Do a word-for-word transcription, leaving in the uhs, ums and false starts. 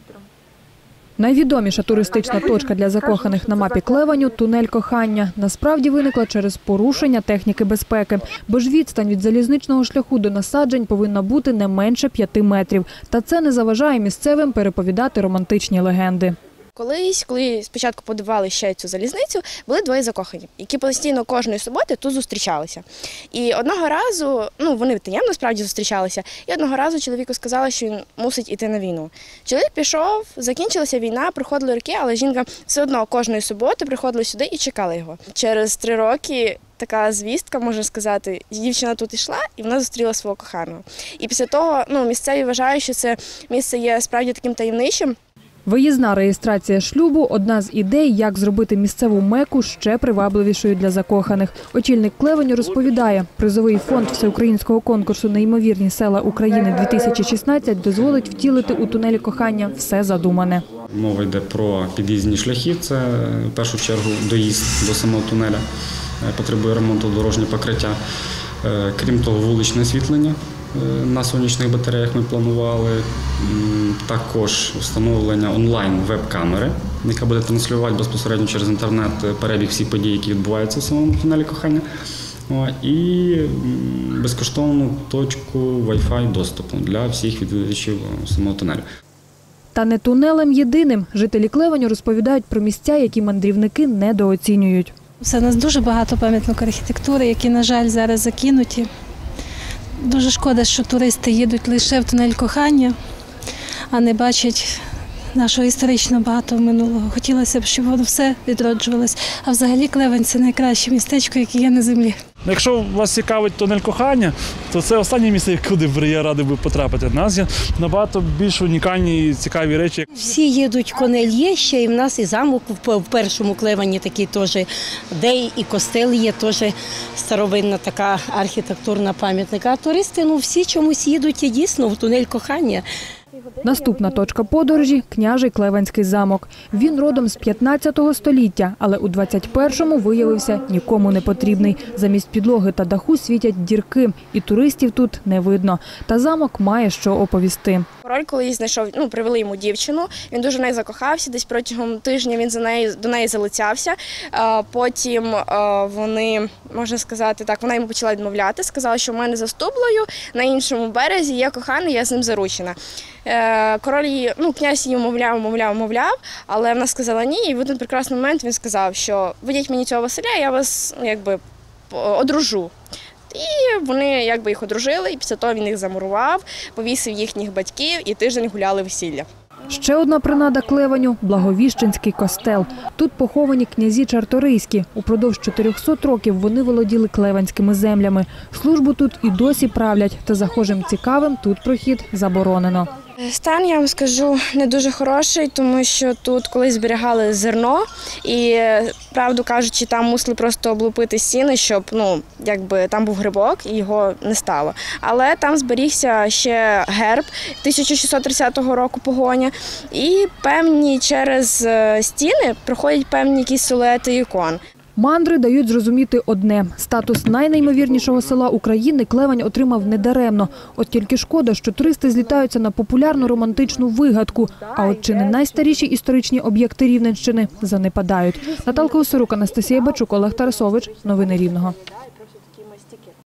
Найвідоміша туристична точка для закоханих на мапі Клевеню – тунель кохання. Насправді виникла через порушення техніки безпеки. Бо ж відстань від залізничного шляху до насаджень повинна бути не менше п'яти метрів. Та це не заважає місцевим переповідати романтичні легенди. Колись, коли спочатку будували ще цю залізницю, були двоє закохані, які постійно кожної суботи тут зустрічалися. І одного разу, ну вони таємно справді зустрічалися, і одного разу чоловіку сказали, що він мусить іти на війну. Чоловік пішов, закінчилася війна, проходили роки, але жінка все одно кожної суботи приходила сюди і чекала його. Через три роки така звістка, можна сказати, дівчина тут йшла і вона зустріла свого коханого. І після того ну, місцеві вважають, що це місце є справді таким таємничим. Виїзна реєстрація шлюбу – одна з ідей, як зробити місцеву Мекку ще привабливішою для закоханих. Очільник Клевеню розповідає, призовий фонд всеукраїнського конкурсу «Неймовірні села України дві тисячі шістнадцять» дозволить втілити у тунелі кохання все задумане. Мова йде про під'їзні шляхи, це в першу чергу доїзд до самого тунеля, потребує ремонту дорожнього покриття. Крім того, вуличне освітлення на сонячних батареях ми планували. Також встановлення онлайн-веб-камери, яка буде транслювати безпосередньо через інтернет перебіг всіх подій, які відбуваються в самому тунелі кохання. І безкоштовну точку Wi-Fi доступу для всіх відвідувачів самого тунелю. Та не тунелем єдиним. Жителі Клевеню розповідають про місця, які мандрівники недооцінюють. У нас дуже багато пам'яток архітектури, які, на жаль, зараз закинуті. Дуже шкода, що туристи їдуть лише в тунель кохання, а не бачать нашого історично багатого минулого. Хотілося б, щоб воно все відроджувалося. А взагалі Клевень – це найкраще містечко, яке є на землі. Якщо вас цікавить тунель кохання, то це останнє місце, куди б я радий би потрапити. У нас є набагато більш унікальні і цікаві речі. Всі їдуть, конель є ще, і в нас і замок в першому Клевені такий теж, де і костел є, теж старовинна така архітектурна пам'ятника. А туристи, ну всі чомусь їдуть і дійсно в тунель кохання. Наступна точка подорожі – княжий Клевенський замок. Він родом з п'ятнадцятого століття, але у двадцять першому виявився нікому не потрібний. Замість підлоги та даху світять дірки, і туристів тут не видно. Та замок має що оповісти. Король колись знайшов, ну, привели йому дівчину, він дуже в неї закохався, десь протягом тижня він за нею, до неї залицявся. Потім вони, можна сказати так, вона йому почала відмовляти, сказала, що в мене за Стублею на іншому березі є коханий, я з ним заручена. Король її, ну, князь її мовляв, мовляв, мовляв, але вона сказала ні, і в один прекрасний момент він сказав, що ведіть мені цього Василя, я вас, ну, якби, одружу. І вони якби їх одружили, і після того він їх замурував, повісив їхніх батьків і тиждень гуляли весілля. Ще одна принада Клевеню – Благовіщенський костел. Тут поховані князі Чарторийські. Упродовж чотирьохсот років вони володіли клевенськими землями. Службу тут і досі правлять, та захожим цікавим тут прохід заборонено. Стан, я вам скажу, не дуже хороший, тому що тут колись зберігали зерно і, правду кажучи, там мусили просто облупити стіни, щоб, ну, якби там був грибок і його не стало. Але там зберігся ще герб тисяча шістсот тридцятого року погоня, і певні через стіни проходять певні якісь силуети ікон. Мандри дають зрозуміти одне – статус найнеймовірнішого села України Клевень отримав недаремно. От тільки шкода, що туристи злітаються на популярну романтичну вигадку, а от чи не найстаріші історичні об'єкти Рівненщини занепадають. Наталка Осорук, Анастасія Бачук, Олег Тарасович. Новини Рівного.